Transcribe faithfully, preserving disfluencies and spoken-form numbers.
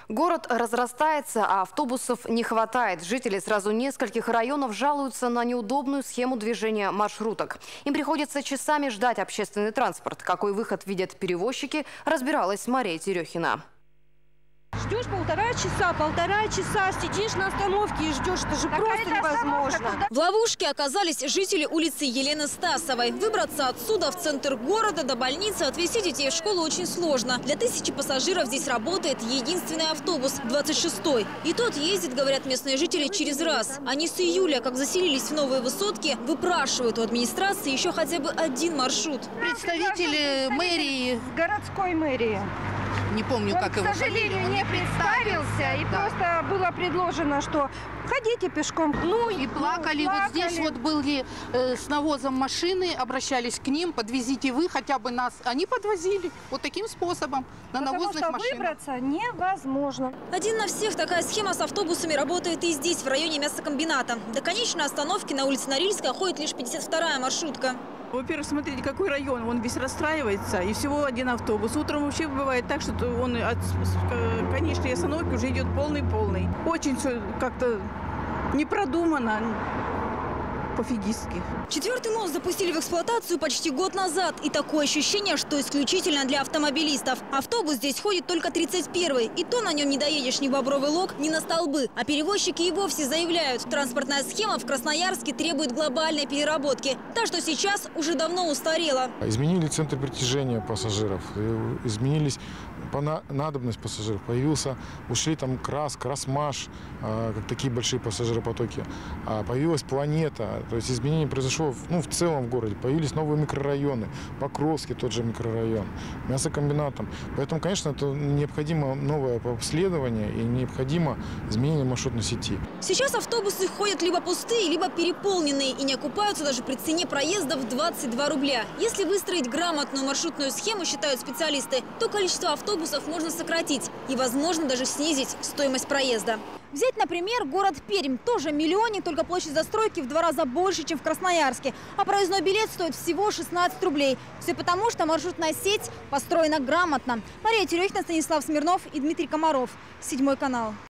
Город разрастается, а автобусов не хватает. Жители сразу нескольких районов жалуются на неудобную схему движения маршруток. Им приходится часами ждать общественный транспорт. Какой выход видят перевозчики, разбиралась Мария Терехина. Ждешь полтора часа, полтора часа сидишь на остановке и ждешь. Это же просто невозможно. В ловушке оказались жители улицы Елены Стасовой. Выбраться отсюда в центр города до больницы, отвезти детей в школу очень сложно. Для тысячи пассажиров здесь работает единственный автобус – двадцать шестой. И тот ездит, говорят местные жители, через раз. Они с июля, как заселились в новые высотки, выпрашивают у администрации еще хотя бы один маршрут. Представители мэрии, Городской мэрии. не помню, Он, как к его сожалению, фамилия, он не представился. И Да. просто было предложено, что ходите пешком. Ну И плакали. ну, Вот здесь вот были э, с навозом машины, обращались к ним, подвезите вы хотя бы нас. Они подвозили вот таким способом на Потому навозных что машинах. выбраться невозможно. Один на всех такая схема с автобусами работает и здесь, в районе мясокомбината. До конечной остановки на улице Норильска ходит лишь пятьдесят вторая маршрутка. Во-первых, смотрите, какой район, он весь расстраивается, и всего один автобус. Утром вообще бывает так, что он от конечной остановки уже идет полный-полный. Очень все как-то не продумано, пофигистски. Четвертый мост запустили в эксплуатацию почти год назад. И такое ощущение, что исключительно для автомобилистов. Автобус здесь ходит только тридцать первый. И то на нем не доедешь ни в Бобровый Лог, ни на Столбы. А перевозчики и вовсе заявляют, транспортная схема в Красноярске требует глобальной переработки. Та, что сейчас, уже давно устарела. Изменили центр притяжения пассажиров, изменились по надобность пассажиров. Появился, ушли там Крас, Красмаш, как такие большие пассажиропотоки. Появилась Планета. То есть изменение произошло ну, в целом в городе. Появились новые микрорайоны. Покровский тот же микрорайон. Мясокомбинатом. Поэтому, конечно, это необходимо новое обследование и необходимо изменение маршрутной сети. Сейчас автобусы ходят либо пустые, либо переполненные. И не окупаются даже при цене проезда в двадцать два рубля. Если выстроить грамотную маршрутную схему, считают специалисты, то количество автобусов можно сократить. И, возможно, даже снизить стоимость проезда. Взять, например, город Пермь. Тоже миллионник, только площадь застройки в два раза больше, чем в Красноярске. А проездной билет стоит всего шестнадцать рублей. Все потому, что маршрутная сеть построена грамотно. Мария Терехина, Станислав Смирнов и Дмитрий Комаров. Седьмой канал.